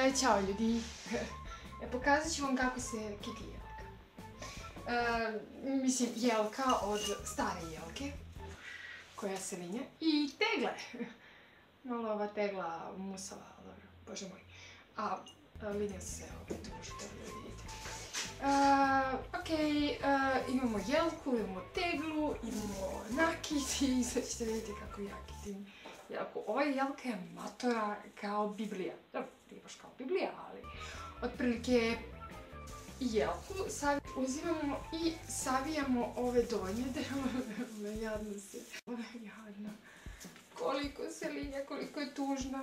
Ćao ljudi. Pokazat ću vam kako se kikli jelka. Mislim, jelka od stare jelke, koja se linja, i tegle. Malo ova tegla musala, dobro, bože moj. A linja se, tu možete da vidite. Okej, imamo jelku, imamo teglu, imamo nakit i sad ćete vidjeti kako ja kitim jelku. Ova jelka je matora kao Biblija. Dobro, nije baš kao Biblija, ali otprilike jelku uzimamo i savijamo ove donje delove. Jadno se. Jadno. Koliko se linja, koliko je tužna.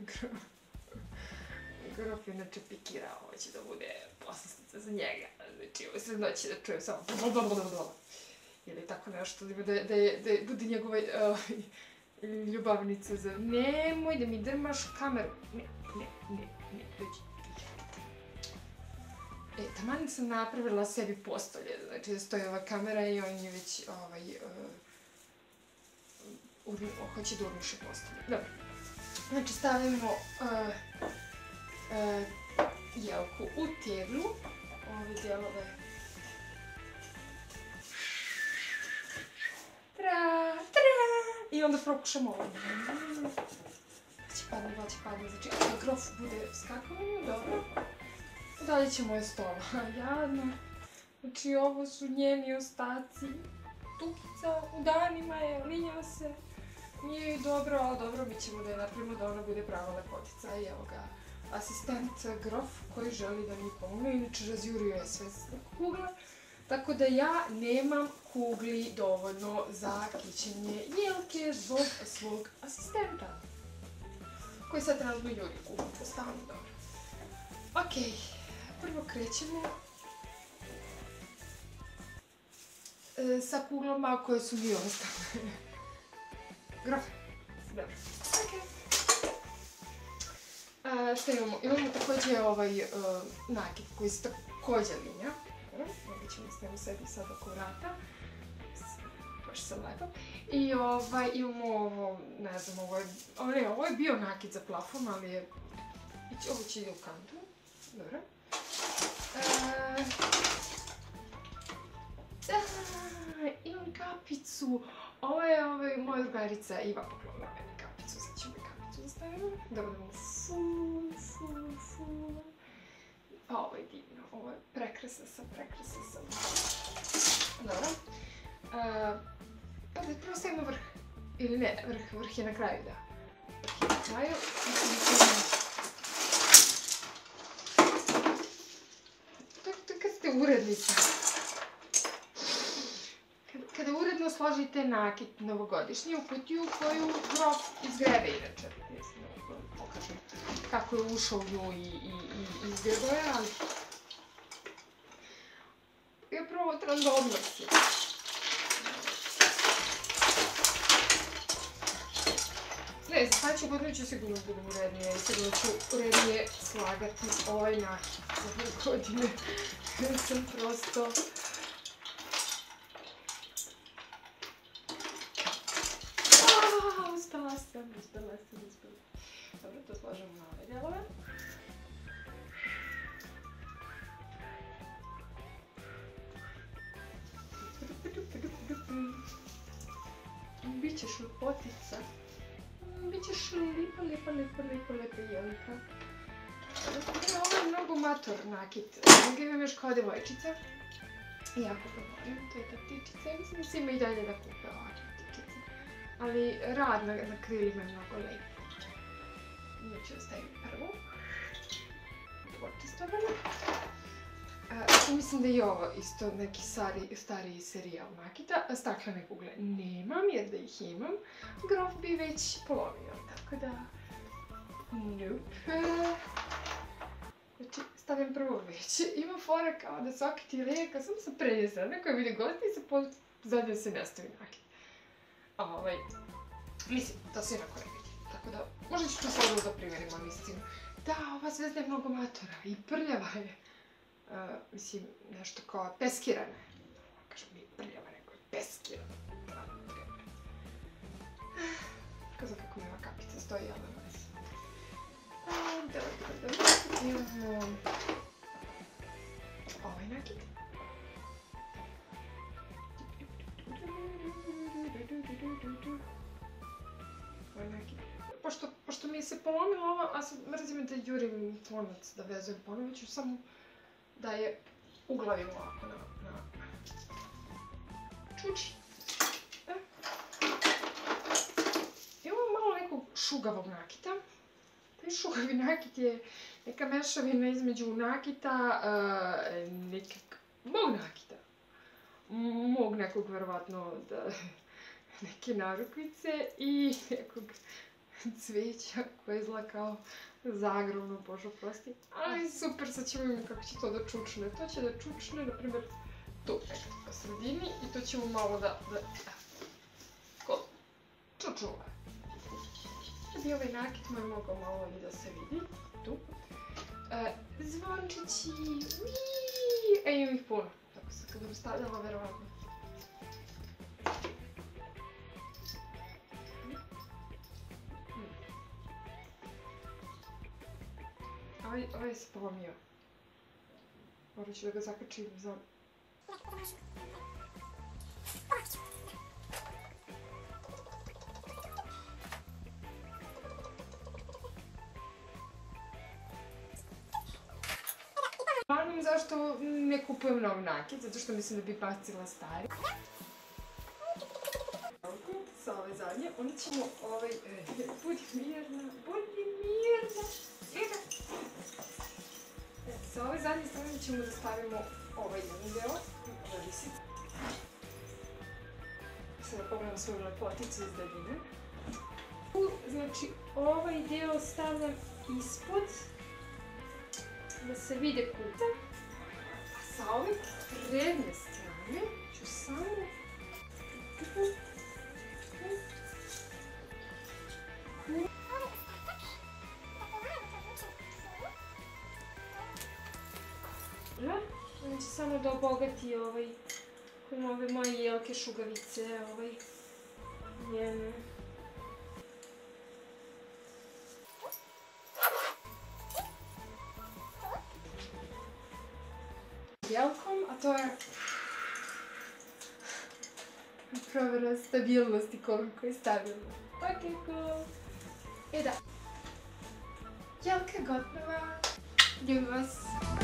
Grof je inače pikirao, hoće da bude poslastica za njega. Znači, u sred noći da čujem samo ili tako nešto, da bude njegova ljubavnica za nemoj da mi drmaš kameru. Ne, dođi. Taman sam napravila sebi postolje, znači da stoji ova kamera i on je već hoće da urniše postolje. Dobro. Znači stavimo jelku u teglu, ove dijelove i onda prokušamo ovo. Će padne, znači ako grof bude skakavanje, dobro. Dalje ćemo je stola, jadno. Znači ovo su njeni ostaci. Tukica u danima je, linja se. Nije dobro, ali dobro, mi ćemo da je napravimo da ona bude prava lepotica. I evo ga, asistent grof koji želi da mi pomogne, inače razjurio je sve kugle. Tako da ja nemam kugli dovoljno za kićenje jelke zbog svog asistenta. Koji sad trenutno juri kuglu po stanu, dobro. Okej, prvo krećemo sa kuglama koje su mi ostale. Grof, dobro. Okej. Što imamo? Imamo također ovaj nakit koji se također linja. Ovdje ćemo staviti sebi sad oko vrata. Baš sam lepo. I imamo ovo, ne znam, ovo je bio nakit za plafon, ali je... Ovo će ide u kantu. Dobro. Imam kapicu. Ovo je moja drugarica Iva poklonila meni kapicu. Sad ćemo i kapicu da stavimo. Da budemo full. Pa ovo je divno. Ovo je prekrasno sam. Dobro. Prvo stavimo vrh. Ili ne, vrh je na kraju, da. Vrh je na kraju. To je kad ste urednica. Kada uredno složite nakit novogodišnji u kutiju koju grof izgrebe inače. Pokažem kako je ušao u nju i izgrebao je, ali... Ja promotram da odnosim. Ne, za sljedeću godinu ću sigurno budem urednije i sigurno ću urednije slagati ovaj nakit za godine. Ja sam prosto... Uspela sam. Dobro, to složimo na ove dijelove. Bićeš lepotica. Bićeš lipa jelika. Ovo je mnogo mator nakit. Ga imam još kao devojčica. Jako ga volim, to je ta ptičica. Mislim da se ima i dalje da kupe ovakve ptičice. Ali rad na krilima je mnogo lepo. Nju ću ostaviti prvo. Počistovano. Mislim da je ovo isto neki stariji serijal nakita. Staklene kugle nemam jer da ih imam. Grof bi već polovio, tako da... Nope. Znači, stavim prvo već. Ima fora kao da se okiti lijeka, samo se prenese. Neko je vidio gosti i se zadnje se ne stavi nakit. Mislim, to se jednako ne vidi. Tako da, možda ću to slobodno da primjerim, ali mislim. Da, ova zvezda je mnogo matora i prljava je. Mislim, nešto kao peskirana je. Kažem, nije prljava, nego je peskirana. Kako znam kako mi ova kapica stoji, ali ne znam. Dobro. Imamo ovaj nakit. Pošto mi se polomilo ovo, a sad mrzim da jurim tonac, da vezujem ponovo, ću samo da je uglavim ovako na čuči. Imamo malo nekog šugavog nakita. Taj šugavi nakit je neka mešavina između nakita, mog nakita. Mog nekog, verovatno, neke narukvice i nekog cveća koje izgleda kao zagrobno, bože prosti. Ali super, sad ćemo imati kako će to da čučne. To će da čučne, na primjer, tu nekako po sredini i to ćemo malo da čučuva. Da bi ovaj nakit moj mogao malo i da se vidi. Tu. Zvončići, imam ih puno. Tako se kad bih stavljala, verovatno. Ovaj se polomio. Morat ću da ga zakačim za... Uglavnom, zašto ne kupujem nov nakit? Zato što mislim da bi bacila stari. Sa ove zadnje, onda ćemo budi mirna. Sa ove zadnje strane ćemo da stavimo ovaj jedan deo, da visi. Sada pogledam svoju lepoticu iz daljine. Znači, ovaj deo stavljam ispod, da se vide kuta. A sa ove prednje strane ću samo... Znači samo da obogati ove moje jelke šugavice, njene. Jelkom, a to je provera stabilnosti koliko je stabilno. Ok, cool. I da. Jelka gotova. Ljubim vas.